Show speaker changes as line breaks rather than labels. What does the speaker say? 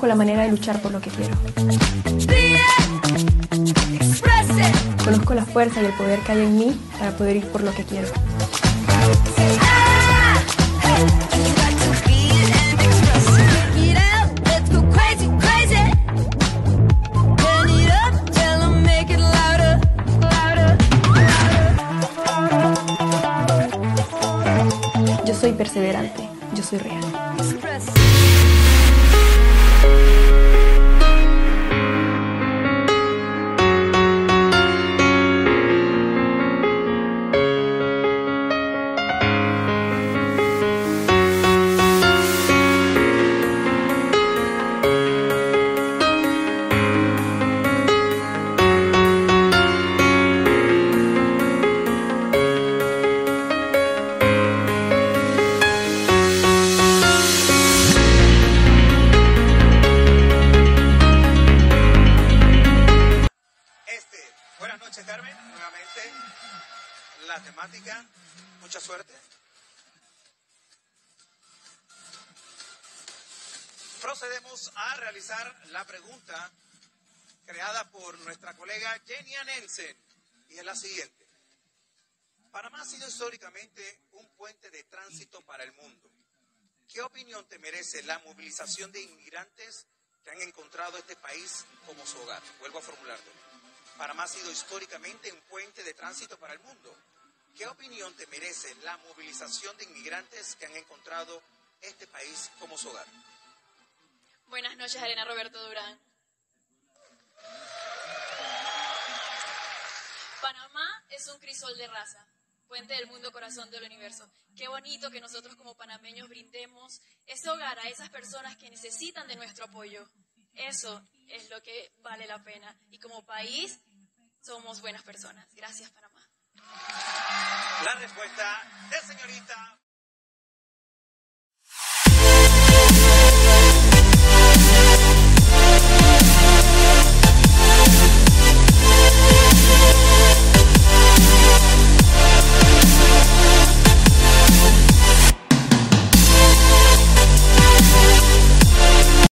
conozco la manera de luchar por lo que quiero. Conozco la fuerza y el poder que hay en mí para poder ir por lo que quiero. Yo soy perseverante, yo soy real.
Buenas noches, Carmen. Nuevamente, la temática. Mucha suerte. Procedemos a realizar la pregunta creada por nuestra colega Jenia Nelson. Y es la siguiente. Panamá ha sido históricamente un puente de tránsito para el mundo. ¿Qué opinión te merece la movilización de inmigrantes que han encontrado este país como su hogar? Vuelvo a formularte. Panamá ha sido históricamente un puente de tránsito para el mundo. ¿Qué opinión te merece la movilización de inmigrantes que han encontrado este país como su hogar?
Buenas noches, Elena Roberto Durán. Panamá es un crisol de raza, puente del mundo, corazón del universo. Qué bonito que nosotros como panameños brindemos ese hogar a esas personas que necesitan de nuestro apoyo. Eso es lo que vale la pena. Y como país, somos buenas personas. Gracias, Panamá.
La respuesta de señorita...